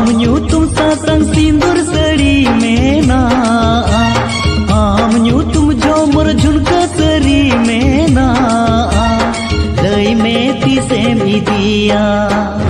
nyutum satang sindur seri mena, am nyutum jomor junka seri mena, lei meti sem idia.